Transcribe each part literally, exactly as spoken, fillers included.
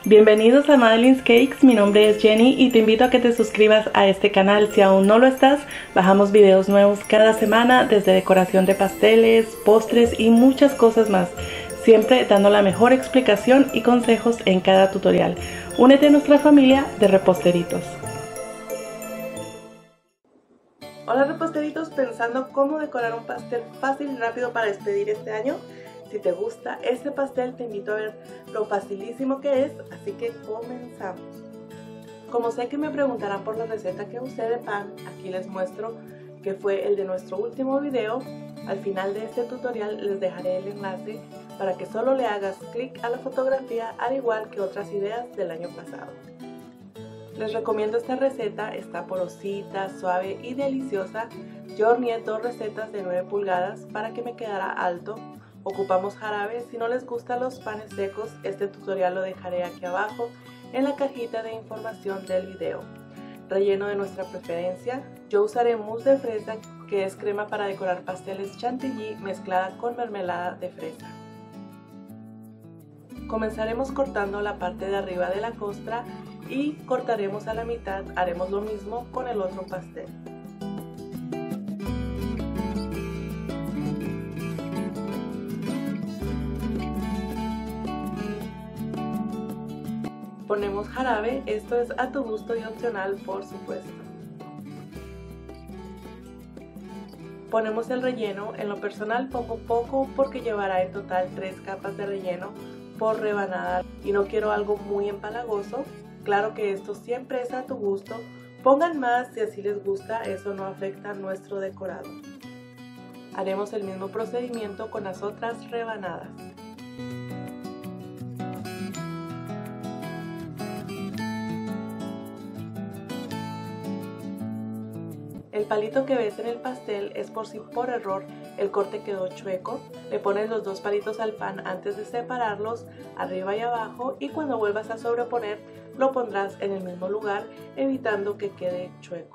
Bienvenidos a Madeline's Cakes, mi nombre es Jenny y te invito a que te suscribas a este canal si aún no lo estás. Bajamos videos nuevos cada semana desde decoración de pasteles, postres y muchas cosas más, siempre dando la mejor explicación y consejos en cada tutorial. Únete a nuestra familia de reposteritos. Hola reposteritos, pensando cómo decorar un pastel fácil y rápido para despedir este año. Si te gusta este pastel, te invito a ver lo facilísimo que es, así que comenzamos. Como sé que me preguntarán por la receta que usé de pan, aquí les muestro que fue el de nuestro último video. Al final de este tutorial les dejaré el enlace para que solo le hagas clic a la fotografía, al igual que otras ideas del año pasado. Les recomiendo esta receta, está porosita, suave y deliciosa. Yo horneé dos recetas de nueve pulgadas para que me quedara alto. Ocupamos jarabe. Si no les gustan los panes secos, este tutorial lo dejaré aquí abajo en la cajita de información del video. Relleno de nuestra preferencia. Yo usaré mousse de fresa, que es crema para decorar pasteles chantilly mezclada con mermelada de fresa. Comenzaremos cortando la parte de arriba de la costra y cortaremos a la mitad. Haremos lo mismo con el otro pastel. Ponemos jarabe, esto es a tu gusto y opcional, por supuesto. Ponemos el relleno. En lo personal pongo poco porque llevará en total tres capas de relleno por rebanada y no quiero algo muy empalagoso. Claro que esto siempre es a tu gusto, pongan más si así les gusta, eso no afecta nuestro decorado. Haremos el mismo procedimiento con las otras rebanadas. El palito que ves en el pastel es por si por error el corte quedó chueco. Le pones los dos palitos al pan antes de separarlos, arriba y abajo, y cuando vuelvas a sobreponer lo pondrás en el mismo lugar, evitando que quede chueco.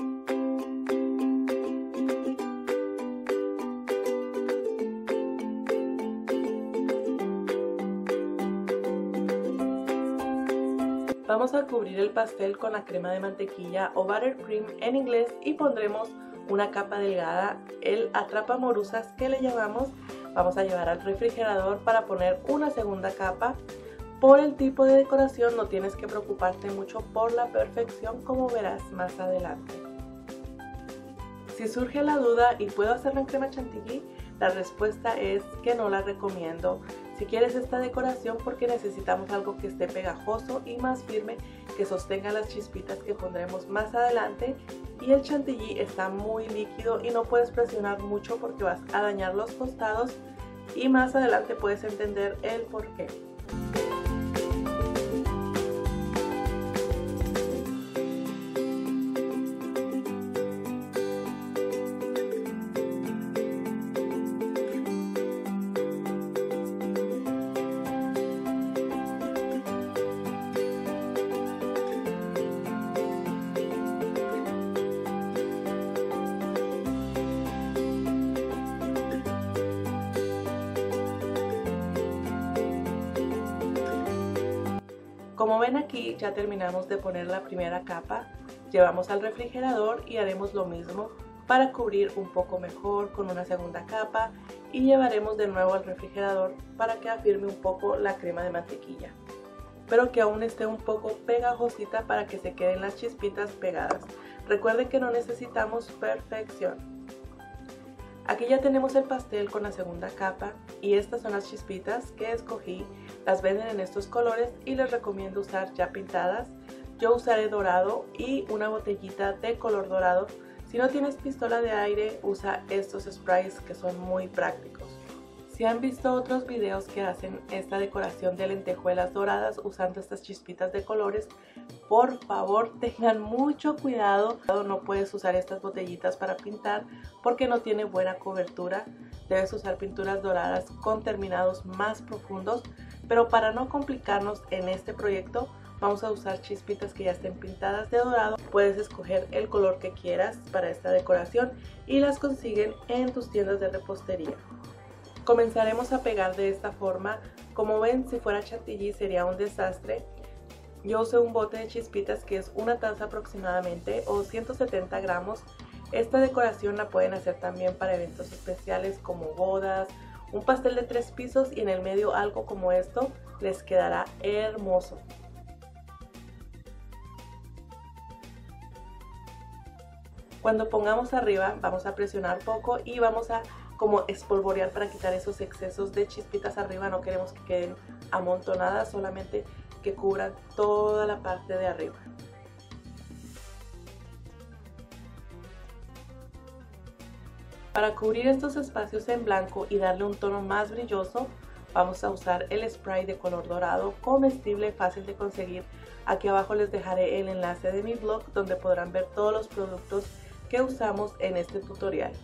Vamos a cubrir el pastel con la crema de mantequilla o buttercream en inglés y pondremos una capa delgada, el atrapamorusas que le llamamos. Vamos a llevar al refrigerador para poner una segunda capa. Por el tipo de decoración no tienes que preocuparte mucho por la perfección, como verás más adelante. Si surge la duda y puedo hacerlo en crema chantilly, la respuesta es que no la recomiendo. Si quieres esta decoración, porque necesitamos algo que esté pegajoso y más firme, que sostenga las chispitas que pondremos más adelante, y el chantilly está muy líquido y no puedes presionar mucho porque vas a dañar los costados, y más adelante puedes entender el por qué. Como ven aquí, ya terminamos de poner la primera capa, llevamos al refrigerador y haremos lo mismo para cubrir un poco mejor con una segunda capa, y llevaremos de nuevo al refrigerador para que afirme un poco la crema de mantequilla, pero que aún esté un poco pegajosita para que se queden las chispitas pegadas. Recuerden que no necesitamos perfección. Aquí ya tenemos el pastel con la segunda capa y estas son las chispitas que escogí. Las venden en estos colores y les recomiendo usar ya pintadas. Yo usaré dorado y una botellita de color dorado. Si no tienes pistola de aire, usa estos sprays que son muy prácticos. Si han visto otros videos que hacen esta decoración de lentejuelas doradas usando estas chispitas de colores, por favor tengan mucho cuidado. No puedes usar estas botellitas para pintar porque no tiene buena cobertura. Debes usar pinturas doradas con terminados más profundos, pero para no complicarnos en este proyecto vamos a usar chispitas que ya estén pintadas de dorado. Puedes escoger el color que quieras para esta decoración y las consiguen en tus tiendas de repostería. Comenzaremos a pegar de esta forma Como ven, si fuera chantilly sería un desastre. Yo usé un bote de chispitas que es una taza aproximadamente o ciento setenta gramos. Esta decoración la pueden hacer también para eventos especiales como bodas, un pastel de tres pisos y en el medio algo como esto les quedará hermoso. Cuando pongamos arriba vamos a presionar poco y vamos a como espolvorear para quitar esos excesos de chispitas arriba. No queremos que queden amontonadas, solamente que cubran toda la parte de arriba. Para cubrir estos espacios en blanco y darle un tono más brilloso, vamos a usar el spray de color dorado comestible, fácil de conseguir. Aquí abajo les dejaré el enlace de mi blog donde podrán ver todos los productos que usamos en este tutorial.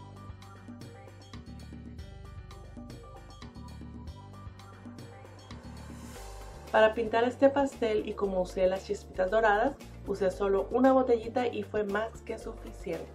Para pintar este pastel, y como usé las chispitas doradas, usé solo una botellita y fue más que suficiente.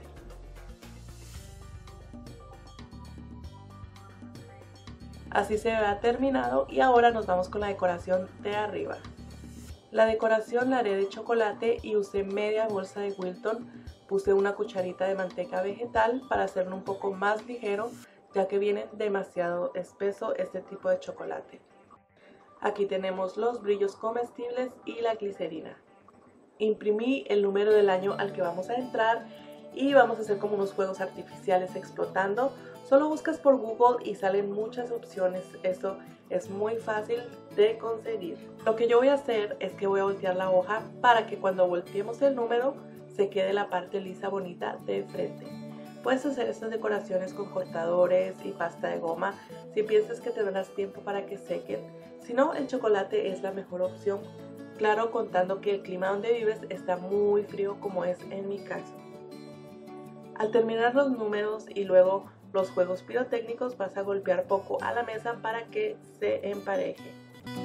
Así se verá terminado y ahora nos vamos con la decoración de arriba. La decoración la haré de chocolate y usé media bolsa de Wilton. Puse una cucharita de manteca vegetal para hacerlo un poco más ligero, ya que viene demasiado espeso este tipo de chocolate. Aquí tenemos los brillos comestibles y la glicerina. Imprimí el número del año al que vamos a entrar y vamos a hacer como unos fuegos artificiales explotando. Solo buscas por Google y salen muchas opciones, eso es muy fácil de conseguir. Lo que yo voy a hacer es que voy a voltear la hoja para que cuando volteemos el número se quede la parte lisa bonita de frente. Puedes hacer estas decoraciones con cortadores y pasta de goma si piensas que tendrás tiempo para que sequen. Si no, el chocolate es la mejor opción, claro, contando que el clima donde vives está muy frío como es en mi caso. Al terminar los números y luego los juegos pirotécnicos vas a golpear poco a la mesa para que se empareje.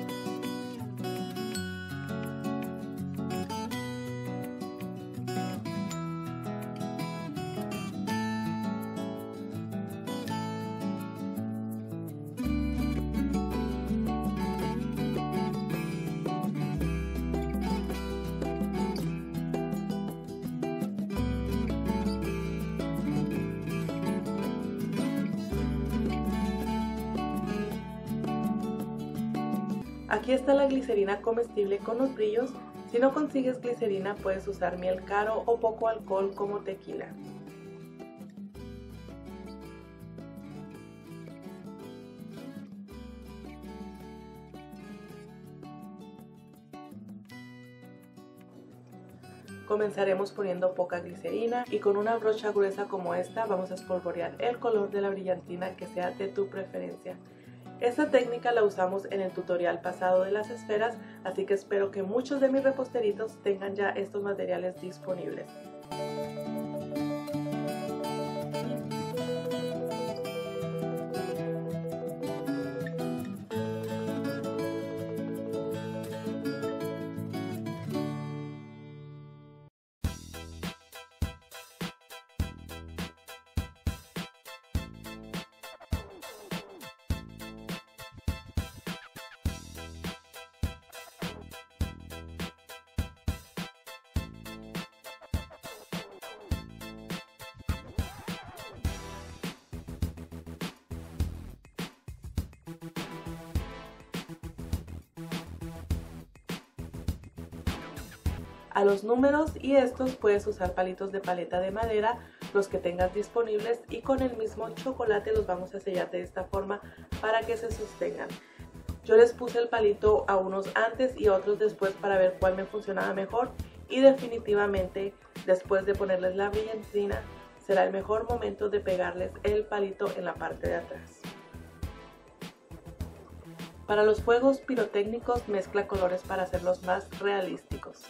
Aquí está la glicerina comestible con los brillos. Si no consigues glicerina puedes usar miel caro o poco alcohol como tequila. Comenzaremos poniendo poca glicerina y con una brocha gruesa como esta vamos a espolvorear el color de la brillantina que sea de tu preferencia. Esta técnica la usamos en el tutorial pasado de las esferas, así que espero que muchos de mis reposteritos tengan ya estos materiales disponibles. A los números y estos puedes usar palitos de paleta de madera, los que tengas disponibles, y con el mismo chocolate los vamos a sellar de esta forma para que se sostengan. Yo les puse el palito a unos antes y a otros después para ver cuál me funcionaba mejor, y definitivamente después de ponerles la brillantina será el mejor momento de pegarles el palito en la parte de atrás. Para los fuegos pirotécnicos mezcla colores para hacerlos más realísticos.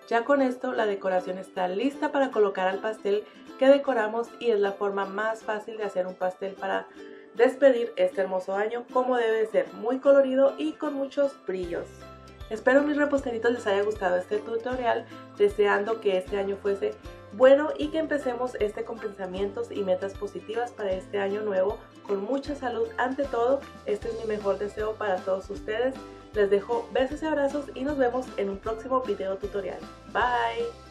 Ya con esto la decoración está lista para colocar al pastel que decoramos y es la forma más fácil de hacer un pastel para despedir este hermoso año como debe ser, muy colorido y con muchos brillos. Espero mis reposteritos les haya gustado este tutorial, deseando que este año fuese bueno y que empecemos este con pensamientos y metas positivas para este año nuevo, con mucha salud ante todo. Este es mi mejor deseo para todos ustedes. Les dejo besos y abrazos y nos vemos en un próximo video tutorial. Bye.